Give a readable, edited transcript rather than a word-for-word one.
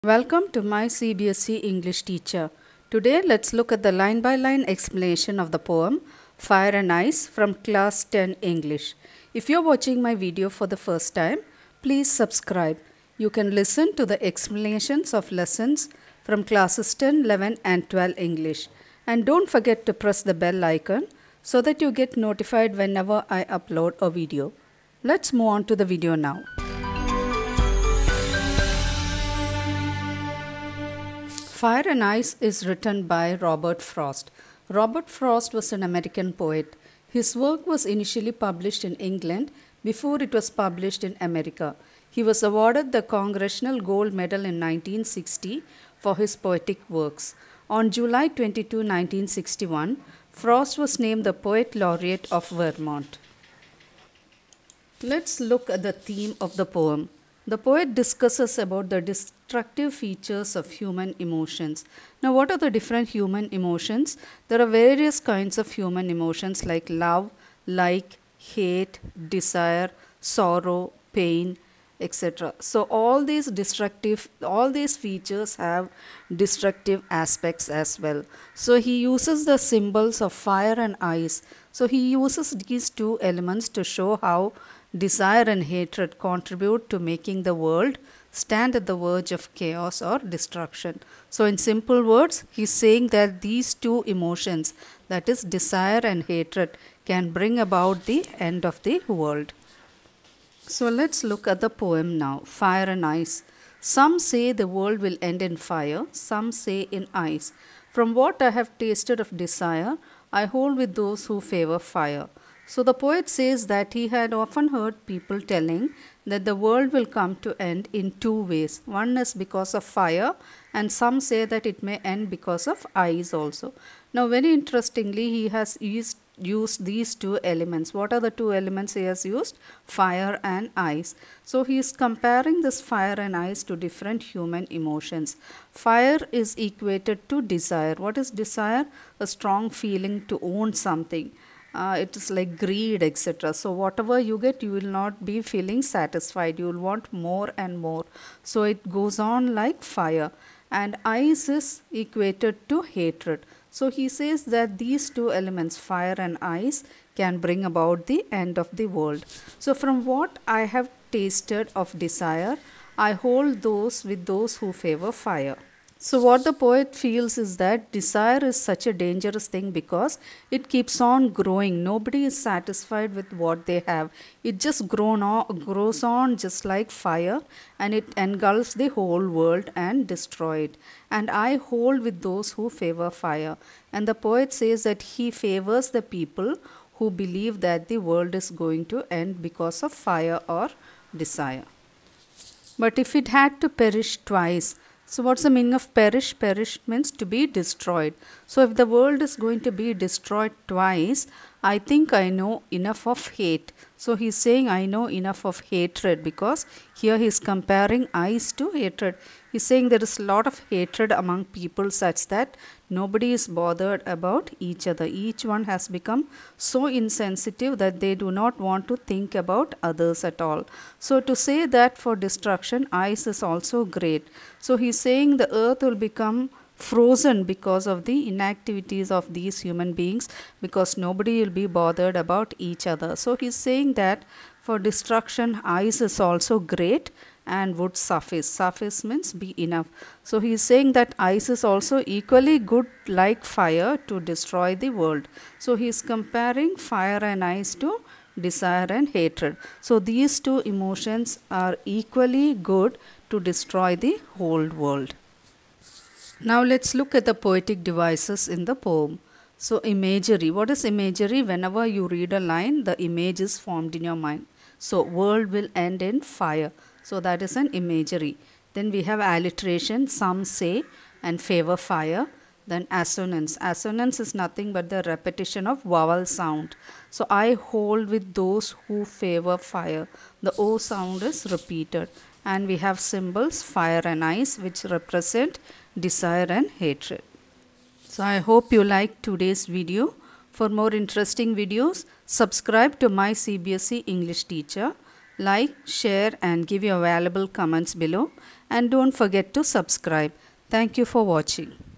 Welcome to my CBSE English teacher. Today let's look at the line-by-line explanation of the poem Fire and Ice from Class 10 English. If you're watching my video for the first time, please subscribe. You can listen to the explanations of lessons from classes 10, 11 and 12 English. And don't forget to press the bell icon so that you get notified whenever I upload a video. Let's move on to the video now. Fire and Ice is written by Robert Frost. Robert Frost was an American poet. His work was initially published in England before it was published in America. He was awarded the Congressional Gold Medal in 1960 for his poetic works. On July 22, 1961, Frost was named the Poet Laureate of Vermont. Let's look at the theme of the poem. The poet discusses about the destructive features of human emotions. Now, what are the different human emotions? There are various kinds of human emotions like love, like, hate, desire, sorrow, pain, etc. So all these features have destructive aspects as well. So he uses the symbols of fire and ice. So he uses these two elements to show how desire and hatred contribute to making the world stand at the verge of chaos or destruction. So in simple words, he's saying that these two emotions, that is desire and hatred, can bring about the end of the world. So let's look at the poem now, Fire and Ice. Some say the world will end in fire, some say in ice. From what I have tasted of desire, I hold with those who favor fire. So the poet says that he had often heard people telling that the world will come to end in two ways. One is because of fire, and some say that it may end because of ice also. Now very interestingly, he has used these two elements. What are the two elements he has used? Fire and ice. So he is comparing this fire and ice to different human emotions. Fire is equated to desire. What is desire? A strong feeling to own something. It is like greed, etc. So whatever you get, you will not be feeling satisfied. You will want more and more. So it goes on like fire. And ice is equated to hatred. So he says that these two elements, fire and ice, can bring about the end of the world. So from what I have tasted of desire, I hold those with those who favor fire. So what the poet feels is that desire is such a dangerous thing because it keeps on growing. Nobody is satisfied with what they have. It just grows on just like fire, and it engulfs the whole world and destroys it. And I hold with those who favor fire. And the poet says that he favors the people who believe that the world is going to end because of fire or desire. But if it had to perish twice, so what's the meaning of perish? Perish means to be destroyed. So if the world is going to be destroyed twice, I think I know enough of hate. So he's saying I know enough of hatred, because here he's comparing ice to hatred. He's saying there is a lot of hatred among people such that nobody is bothered about each other. Each one has become so insensitive that they do not want to think about others at all. So to say that for destruction, ice is also great. So he's saying the earth will become frozen because of the inactivities of these human beings, because nobody will be bothered about each other. So he's saying that for destruction, ice is also great and would suffice. Suffice means be enough. So he's saying that ice is also equally good like fire to destroy the world. So he's comparing fire and ice to desire and hatred. So these two emotions are equally good to destroy the whole world. Now let's look at the poetic devices in the poem. So imagery. What is imagery? Whenever you read a line, the image is formed in your mind. So world will end in fire. So that is an imagery. Then we have alliteration, some say, and favor fire. Then assonance. Assonance is nothing but the repetition of vowel sound. So I hold with those who favor fire. The O sound is repeated. And we have symbols, fire and ice, which represent desire and hatred. So I hope you liked today's video. For more interesting videos, subscribe to my CBSE English teacher. Like, share and give your valuable comments below. and don't forget to subscribe. Thank you for watching.